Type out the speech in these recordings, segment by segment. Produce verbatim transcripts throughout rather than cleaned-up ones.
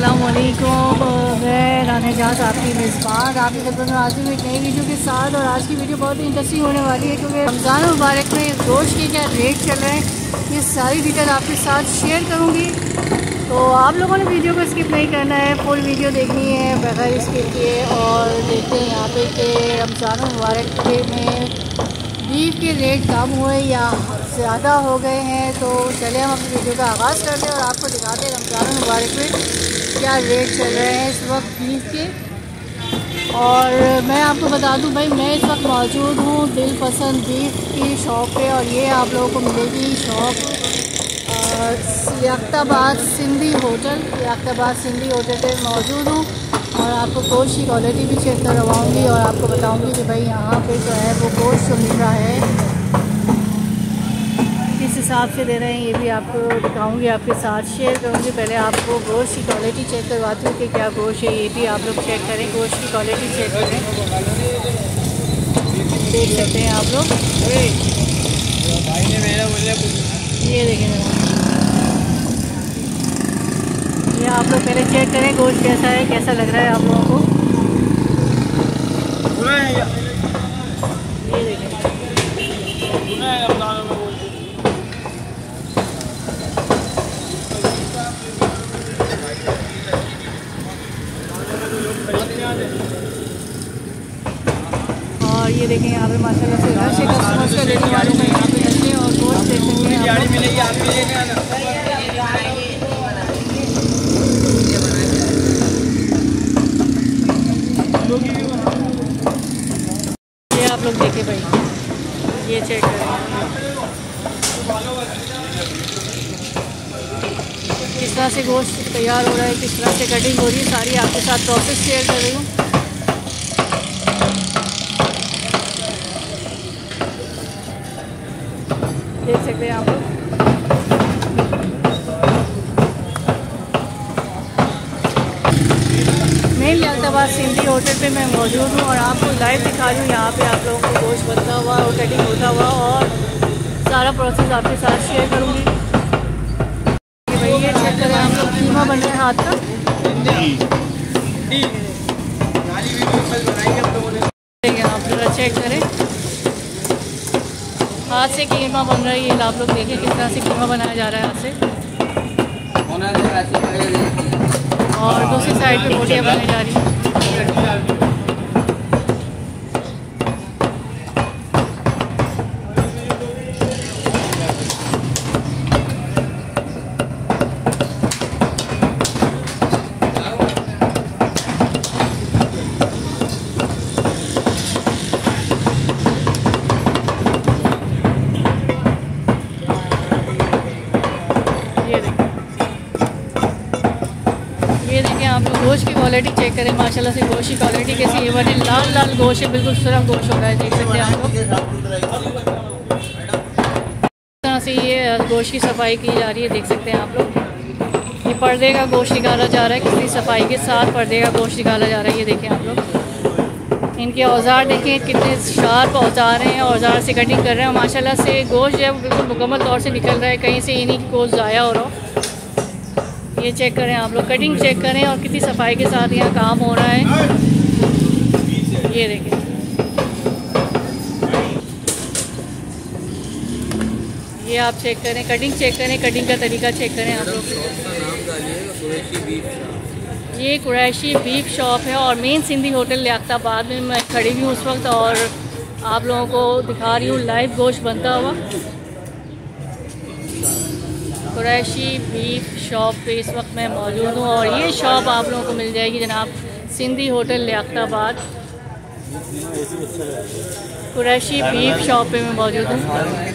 अस्सलामुअलैकुम। मैं रानेजात आपकी मेज़बान आपकी खिदमत में हाजिर हूँ एक नई वीडियो के साथ। और आज की वीडियो बहुत ही इंटरेस्टिंग होने वाली है क्योंकि रमज़ान मुबारक में गोश्त के क्या रेट चल रहे हैं ये सारी डिटेल आपके साथ शेयर करूँगी। तो आप लोगों ने वीडियो को स्किप नहीं करना है, फुल वीडियो देखनी है बगैर स्किप किए। और देखते हैं यहाँ पे कि रमज़ान मुबारक में बीफ के रेट कम हुए या ज़्यादा हो गए हैं। तो चले हम अपनी वीडियो का आगाज़ करते हैं और आपको दिखाते हैं रमज़ान मुबारक में क्या रेट चल रहे हैं इस वक्त बीफ के। और मैं आपको बता दूं भाई, मैं इस वक्त मौजूद हूँ दिल पसंद बीफ की शॉप पे और ये आप लोगों को मिलेगी shop Liaquatabad Sindhi hotel. Liaquatabad Sindhi hotel पे मौजूद हूँ और आपको गोश्त की क्वालिटी भी चेक करवाऊँगी और आपको बताऊँगी कि भाई यहाँ पे जो है वो गोश्त जो मिल रहा है किस हिसाब से दे रहे हैं ये भी आपको दिखाऊंगी, आपके साथ शेयर करूँगी। पहले आपको गोश्त की क्वालिटी चेक करवाती हूँ कि क्या गोश्त है, ये भी आप लोग चेक करें, गोश्त की क्वालिटी चेक करें। देख सकते हैं आप लोग, ये देखें ये आप लोग पहले चेक करें गोश्त कैसा है, कैसा लग रहा है आप लोगों को। ये देखें और ये देखें यहाँ पे माशाल्लाह से घर से कस्टमर्स का लेने वालों का यहाँ पे रहते हैं और गोश्त देख सकते हैं आप लोग। ये आप लोग देखें भाई, ये चेक करें किस तरह से गोश्त तैयार हो रहा है, किस तरह से कटिंग हो रही है, सारी आपके साथ प्रोसेस शेयर कर रही हूँ। देख सकते हैं आप लोग, मैं लियाकताबाद सिंधी होटल पे मैं मौजूद हूँ और आपको लाइव दिखा रही हूँ यहाँ पे आप लोगों को गोश्त बनता हुआ और कटिंग होता हुआ और सारा प्रोसेस आपके साथ शेयर करूँगी। भाई ये चेक करें आप लोग, कीमा बन रहा है हाथ का, आप लोग चेक करें हाथ से कीमा बन रहा है। ये आप लोग देखें किस तरह से कीमा बनाया जा रहा है हाथ से और दूसरी साइड पे बोटियाँ बनाई जा रही हैं। ये देखें आप लोग गोश्त की क्वालिटी चेक करें, माशाल्लाह से गोश्त की क्वालिटी कैसी है। बड़े लाल लाल गोश्त है, बिल्कुल सुरख गोश्त हो रहा है, देख सकते हैं आप लोग। इस तरह से ये गोश्त की सफाई की जा रही है, देख सकते हैं आप लोग। ये पर्दे का गोश्त निकाला जा रहा है, कितनी सफाई के साथ पर्दे का गोश्त निकाला जा रहा है। ये देखें आप लोग, इनके औजार देखें कितने शार्प औजार हैं, औजार से कटिंग कर रहे हैं। माशाल्लाह से गोश्त जो है बिल्कुल मुकम्मल तौर से निकल रहा है, कहीं से ये नहीं कि गोश्त ज़ाया हो रहा हो। ये चेक करें आप लोग, कटिंग चेक करें और कितनी सफाई के साथ यहाँ काम हो रहा है। ये देखें, ये आप चेक करें, कटिंग चेक करें, कटिंग का तरीका चेक करें आप लोग। ये कुरैशी बीफ शॉप है और मेन सिंधी होटल लियाकताबाद में मैं खड़ी हुई हूँ उस वक्त और आप लोगों को दिखा रही हूँ लाइव गोश्त बनता हुआ। कुरैशी बीफ शॉप पे इस वक्त मैं मौजूद हूँ और ये शॉप आप लोगों को मिल जाएगी जनाब Sindhi hotel Liaquatabad. Qureshi beef shop पे मैं मौजूद हूँ,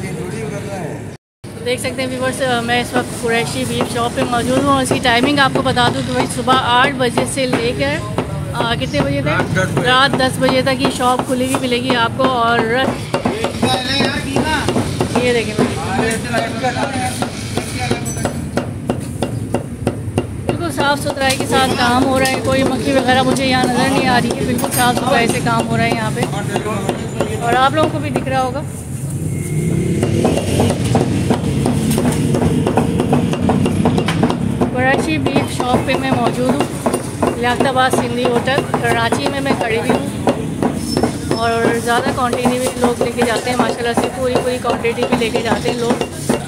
देख सकते हैं व्यूअर्स। मैं इस वक्त कुरैशी बीफ शॉप पे मौजूद हूँ और इसकी टाइमिंग आपको बता दूँ कि भाई सुबह आठ बजे से लेकर कितने बजे तक, रात दस बजे तक ये शॉप खुली हुई मिलेगी आपको। और ये देखें बिल्कुल साफ़ सुथराई के साथ काम हो रहा है, कोई मक्खी वगैरह मुझे यहाँ नज़र नहीं आ रही है, बिल्कुल साफ़ सुथराई से काम हो रहा है यहाँ पे और आप लोगों को भी दिख रहा होगा। कुरैशी बीफ शॉप पे मैं मौजूद हूँ, लियाकताबाद सिंधी होटल कराची में मैं खड़ी हुई हूँ। और ज़्यादा क्वांटिटी भी लोग लेके जाते हैं माशाल्लाह से, पूरी पूरी क्वांटिटी भी लेके जाते हैं लोग।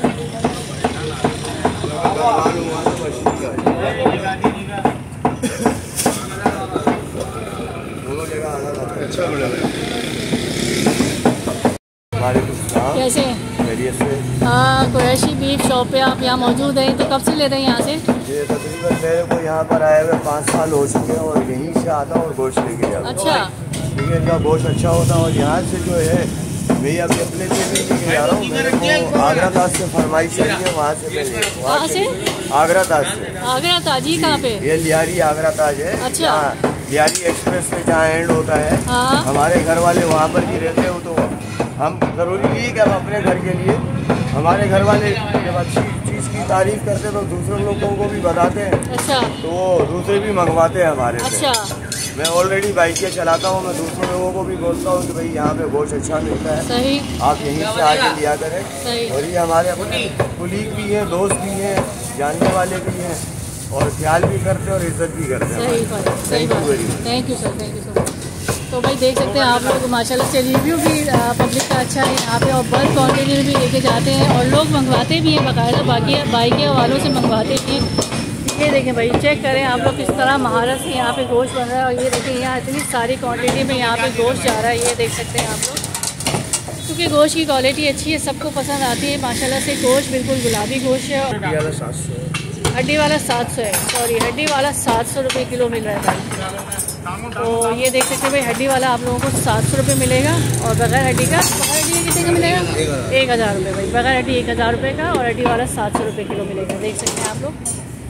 कैसे हाँ, कुरैशी बीफ शॉप पे आप यहाँ मौजूद हैं, तो कब से ले रहे हैं यहाँ से? ये तकरीबन मेरे को यहाँ पर आए हुए पाँच साल हो चुके हैं और यहीं से आता हूँ और गोश्त लेके जाता हूँ। अच्छा, ठीक है, इनका गोश्त अच्छा होता है। और यहाँ से जो है मैं अभी अपने लिए भी लेके जा रहा हूँ। मेरे को आगरा ताज से फरमाइश चाहिए, वहाँ से मैं वहाँ से आगरा ताज से। आगरा ताजी कहाँ पे? ये लियारी आगरा ताज है। अच्छा, लियारी एक्सप्रेस में जहाँ एंड होता है। हाँ। हमारे घर वाले वहाँ पर ही रहते हो, तो हम जरूरी नहीं है कि हम अपने घर के लिए, हमारे घर वाले जब अच्छी चीज़ की तारीफ करते हैं तो दूसरे लोगों को भी बताते हैं। अच्छा, तो वो दूसरे भी मंगवाते हैं हमारे से। अच्छा, मैं ऑलरेडी बाइकें चलाता हूँ, मैं दूसरे लोगों को भी बोलता हूँ कि भाई यहाँ पे गोश्त अच्छा मिलता है, सही, आप यहीं से आके लिया करें। सही। और ये हमारे अपने कुलीग भी हैं, दोस्त भी हैं, जानने वाले भी हैं, और ख्याल भी करते हैं और इज्जत भी करते हैं। सही बात, सही बात। Thank you sir, thank you sir. तो भाई देख सकते हैं आप लोग माशाल्लाह से रिव्यू भी पब्लिक का अच्छा है यहाँ पे, और बल्क क्वान्टिटी में भी लेके जाते हैं और लोग मंगवाते भी हैं बाकायदा, बाकी बाइक वालों से मंगवाते भी हैं। ये देखें भाई, चेक करें आप लोग किस तरह महारत से यहाँ पे गोश्त बन रहा है। और ये देखें यहाँ इतनी सारी क्वांटिटी में यहाँ पे गोश्त जा रहा है, ये देख सकते हैं आप लोग, क्योंकि गोश्त की क्वालिटी अच्छी है, सबको पसंद आती है माशाल्लाह से। गोश्त बिल्कुल गुलाबी गोश्त है। हड्डी वाला सात सौ है, सॉरी हड्डी वाला सात सौ रुपये किलो मिल रहा है। तो ये देख सकते हैं भाई, हड्डी वाला आप लोगों को सात सौ रुपये मिलेगा, और बगैर हड्डी का बगैर हड्डी का कितने का मिलेगा? एक हज़ार रुपये भाई, बगैर हड्डी एक हज़ार रुपये का, और हड्डी वाला सात सौ रुपये किलो मिलेगा। देख सकते हैं आप लोग।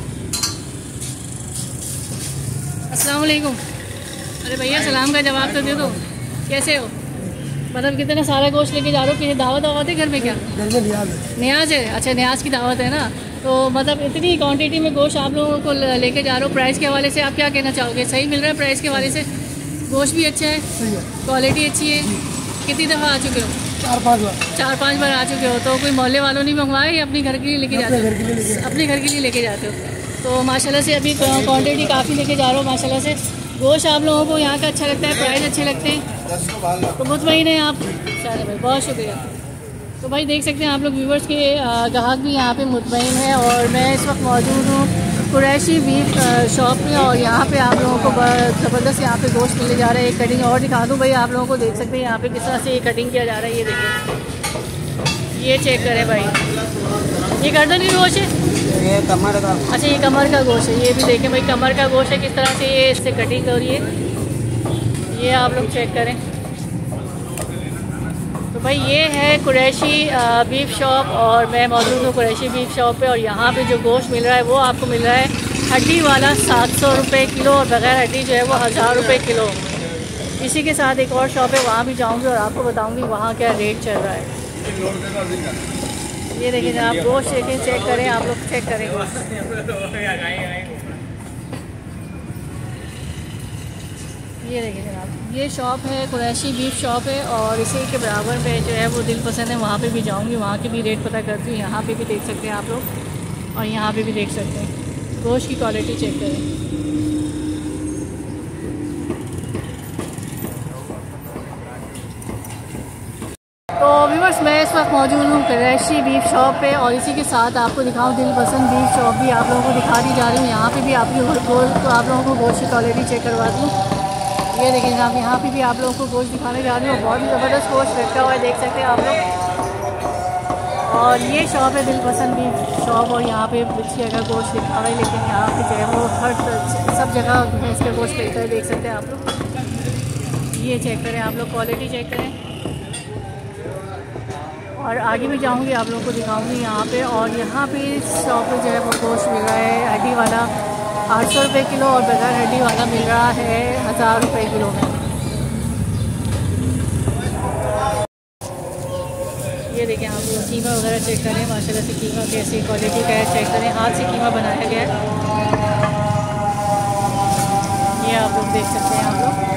अस्सलाम वालेकुम। अरे भैया सलाम का जवाब तो दे दो, कैसे हो? मतलब कितना सारा गोश्त लेके जा रहे हो, किसी दावत दावत है घर में? क्या घर में न्याज है? न्याज है, अच्छा न्याज की दावत है ना। तो मतलब इतनी क्वांटिटी में गोश्त आप लोगों को लेके जा रहे हो, प्राइस के हवाले से आप क्या कहना चाहोगे? सही मिल रहा है प्राइस के हवाले से? गोश्त भी अच्छा है, क्वालिटी अच्छी है। कितनी दफ़ा आ चुके हो? चार पाँच बार। चार पाँच बार आ चुके हो। तो कोई मोहल्ले वालों ने मंगवाया या अपने घर के लिए लेके जाते हो? अपने घर के लिए लेके जाते हो। तो माशाल्लाह से अभी क्वांटिटी काफ़ी लेके जा रहे हो माशाल्लाह से। गोश्त आप लोगों को यहाँ का अच्छा लगता है, प्राइस अच्छे लगते हैं, तो मुतमईन हैं आप? चलो भाई, बहुत शुक्रिया। तो भाई देख सकते हैं आप लोग, व्यूवर्स के ग्राहक भी यहाँ पे मुतमईन है। और मैं इस वक्त मौजूद हूँ कुरैशी बीफ शॉप में, और यहाँ पे आप लोगों को ज़बरदस्त यहाँ पे गोश्त मिले जा रहा है। एक कटिंग और दिखा दूँ भाई आप लोगों को, देख सकते हैं यहाँ पे किस तरह से ये कटिंग किया जा रहा है। ये देखिए, ये चेक करें भाई, ये गर्दन की गोश्त है, ये कमर का। अच्छा, ये कमर का गोश्त है। ये भी देखें भाई, कमर का गोश्त है, किस तरह से ये इससे कटिंग हो रही है, ये आप लोग चेक करें। तो भाई ये है कुरैशी बीफ शॉप, और मैं मौजूद हूँ कुरैशी बीफ शॉप पे। और यहाँ पे जो गोश्त मिल रहा है वो आपको मिल रहा है हड्डी वाला सात सौ रुपये किलो, और बग़ैर हड्डी जो है वो हज़ार रुपये किलो। इसी के साथ एक और शॉप है, वहाँ भी जाऊँगी और आपको बताऊँगी वहाँ क्या रेट चल रहा है। ये देखिए आप गोश्त देखें, चेक करें आप लोग, चेक करें। ये देखिए जनाब, ये शॉप है कुरैशी बीफ शॉप है, और इसी के बराबर में जो है वो दिल पसंद है, वहाँ पे भी जाऊँगी, वहाँ के भी रेट पता करती हूँ। यहाँ पे भी देख सकते हैं आप लोग, और यहाँ पे भी देख सकते हैं। गोश्त की क्वालिटी चेक करें। तो व्यूअर्स, मैं इस वक्त मौजूद हूँ कुरैशी बीफ शॉप पे, और इसी के साथ आपको दिखाऊँ दिल पसंद बीफ शॉप भी आप लोगों को दिखा दी जा रही हूँ। यहाँ पे भी आप लोगों को तो आप लोगों को गोश्त की क्वालिटी चेक करवा दूँ। ये देखिए जनाब, यहाँ पे भी आप लोगों को गोश्त दिखाने जा रही हूँ, बहुत ही ज़बरदस्त गोश्त रखा हुआ है, देख सकते हैं आप लोग। और ये शॉप है दिल पसंद बीफ शॉप, और यहाँ पे अच्छी जगह गोश्त लिखा हुआ है, लेकिन यहाँ पे जो है वो हर सब जगह भैंस का गोश्त मिलता है, देख सकते हैं आप लोग। ये चेक करें आप लोग, क्वालिटी चेक करें। और आगे भी जाऊंगी, आप लोगों को दिखाऊंगी यहाँ पे। और यहाँ पे शॉप पे जो है वो गोश्त मिल रहा है हड्डी वाला आठ सौ रुपये किलो, और बगैर हड्डी वाला मिल रहा है हज़ार रुपये किलो में। ये देखें आप लोग, कीमा वगैरह चेक करें माशाल्लाह से, कीमा कैसी क्वालिटी का है चेक करें। हाथ से कीमा बनाया गया है, ये आप लोग देख सकते हैं आप लोग।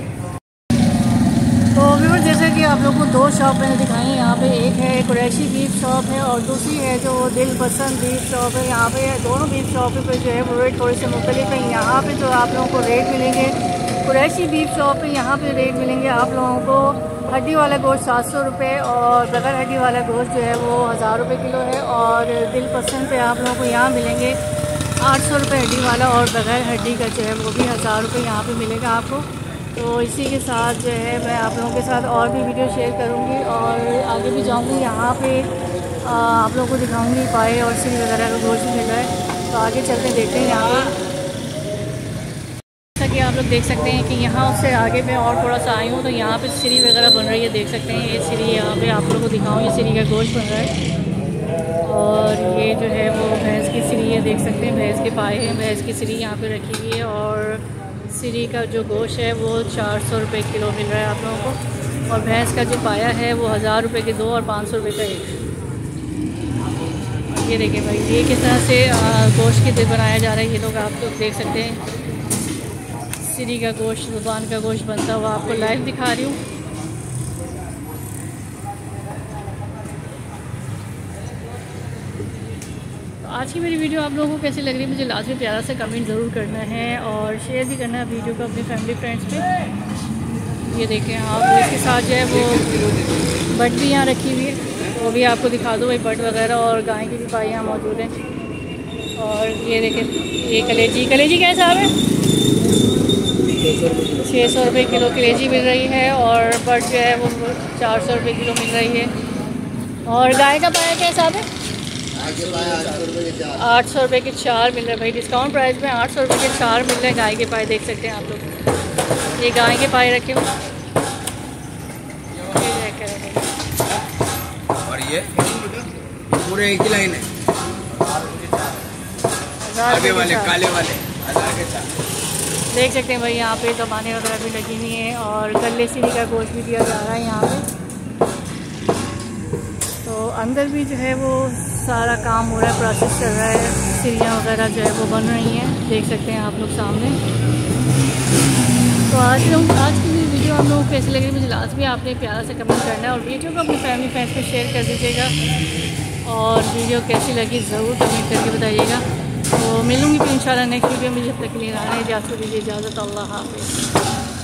तो व्यूअर्स, जैसे कि आप लोगों को दो शॉप मैंने दिखाई हैं यहाँ पे, एक है कुरैशी बीफ शॉप है और दूसरी है जो दिल पसंद बीफ शॉप है। यहाँ पे दोनों बीफ शॉप पे जो है वो रेट थोड़े से मुख्तलिफ है। यहाँ पे जो आप लोगों को रेट मिलेंगे कुरैशी बीफ शॉप पे, यहाँ पे रेट मिलेंगे आप लोगों को हड्डी वाला गोश्त सात सौ रुपये और बगैर हड्डी वाला गोश्त जो है वो हज़ार रुपये किलो है। और दिल पसंद पे आप लोगों को यहाँ मिलेंगे आठ सौ रुपये हड्डी वाला और बगैर हड्डी का जो है वो भी हज़ार रुपये यहाँ पे मिलेगा आपको। तो इसी के साथ जो है मैं आप लोगों के साथ और भी वीडियो शेयर करूँगी और आगे भी जाऊँगी। यहाँ पे आ, आप लोगों को दिखाऊँगी पाए और सिरी वगैरह का गोश्त मिल रहा है। तो आगे चलते देखते हैं यहाँ पर। जैसा कि आप लोग देख सकते हैं कि यहाँ से आगे मैं और थोड़ा सा आई हूँ तो यहाँ पे सिरी वगैरह बन रही है, देख सकते हैं। ये सिरी यहाँ पे आप लोगों को दिखाऊँ, ये सिरी का गोश्त बन रहा है और ये जो है वो भैंस की सिरी है, देख सकते हैं। भैंस के पाए हैं, भैंस की सिरी यहाँ पे रखी हुई है और सिरी का जो गोश्त है वो चार सौ रुपये किलो मिल रहा है आप लोगों को। और भैंस का जो पाया है वो हज़ार रुपये के दो और पाँच सौ रुपये का एक। ये देखिए भाई, ये किस तरह से गोश्त की दिल बनाया जा रहा है, ये लोग आप लोग देख सकते हैं। सिरी का गोश्त, ज़ुबान का गोश्त बनता हुआ आपको लाइव दिखा रही हूँ। आज की मेरी वीडियो आप लोगों को कैसी लग रही है मुझे लाजमी प्यारा से कमेंट ज़रूर करना है और शेयर भी करना है वीडियो को अपनी फैमिली फ्रेंड्स पे। ये देखें आप, इसके साथ जो है वो बट भी यहाँ रखी हुई है, वो भी आपको दिखा दो भाई, बट वगैरह और गाय की भी पाई यहाँ मौजूद हैं। और ये देखें, ये कलेजी, कलेजी क्या हिसाब है? छः सौ रुपये किलो कलेजी मिल रही है और बट जो है वो चार सौ रुपये किलो मिल रही है। और गाय का पाया क्या हिसाब है? आठ सौ रुपये के चार मिल रहे हैं भाई, डिस्काउंट प्राइस में आठ सौ रुपये के चार मिल रहे हैं गाय के पाए, देख सकते हैं आप लोग। ये गाय के पाए रखे हुए और ये पूरे एक ही लाइन है, आगे वाले काले वाले हजार के चार। देख सकते हैं भाई, यहाँ पे जमाने वगैरह भी लगी हुई हैं और गले सिरी का गोश्त भी दिया जा रहा है यहाँ पे। तो अंदर भी जो है वो सारा काम हो रहा है, प्रोसेस चल रहा है, सिरियाँ वगैरह जो है वो बन रही हैं, देख सकते हैं आप लोग सामने। तो आज लोग आज की मेरी वीडियो आप लोगों को कैसी लगी मुझे लाजमी आपने प्यारा से कमेंट करना है और वीडियो को अपनी फैमिली फ्रेंड्स में शेयर कर दीजिएगा और वीडियो कैसी लगी ज़रूर कमेंट करके बताइएगा। तो मिलूँगी फिर इंशाल्लाह नेक्स्ट वीडियो में, जब तक के लिए रहने इजाज़त दीजिए, इजाज़त, अल्लाह हाफ़िज़।